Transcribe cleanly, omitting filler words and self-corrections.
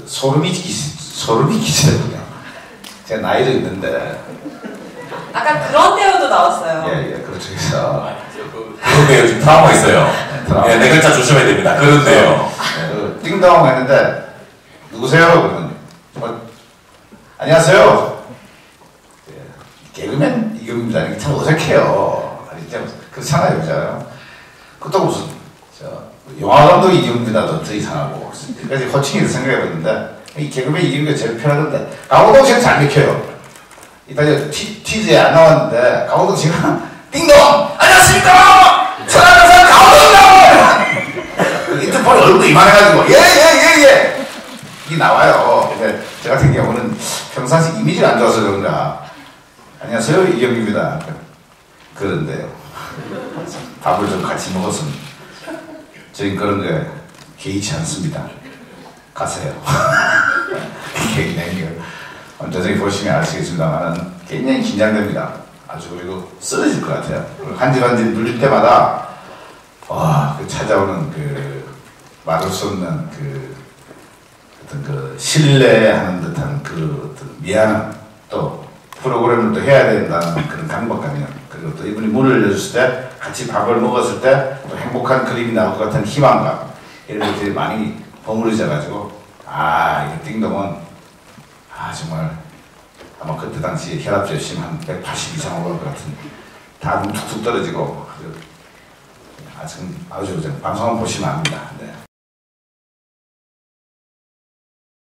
소름이 끼치더군요. 제가 나이도 있는데. 아까 그런 배우도 나왔어요. 예, 그렇죠. 그래서. 그런 배우 지금 트라우마 있어요. 네, 네 글자 조심해야 됩니다. 그런데요. 띵동 했는데, 누구세요? 그러면, 안녕하세요. 개그맨 이금입니다. 이게 참 어색해요. 그렇잖아요, 그죠? 그것도 무슨, 영화 감독 이금입니다. 더 이상하고. 그까지 호칭이 생각해봤는데, 이 개그맨 이금이 제일 편하던데, 강호동 씨는 잘 맥혀요. 이따 퀴즈에 안 나왔는데, 강호동 씨가, 띵동! 안녕하십니까! 천안에서 강호동입니다! 인터폴 얼굴도 이만해가지고, 예! 이게 나와요. 근데 저 같은 경우는 평상시 이미지가 안 좋아서 그런가. 안녕하세요, 이경입니다. 그런데요. 밥을 좀 같이 먹었으면 저희 그런 거에 개의치 않습니다. 가세요. 굉장히 나중에 보시면 아시겠습니다만 굉장히 긴장됩니다. 아주 그리고 쓰러질 것 같아요. 한 줄 한 줄 눌릴 때마다 그 찾아오는 그 말할 수 없는 그 어떤 그 신뢰하는 듯한 그 어떤 미안함, 또 프로그램을 또 해야 된다는 그런 강박감이요. 그리고 또 이분이 문을 열어줬을 때 같이 밥을 먹었을 때 또 행복한 그림이 나올 것 같은 희망감, 이런 것들이 많이 버무려져 가지고 이게 띵동은 정말 아마 그때 당시 혈압저심 한 180 이상 오를 것 같은, 다 툭툭 떨어지고 아주 방송을 보시면 압니다. 네.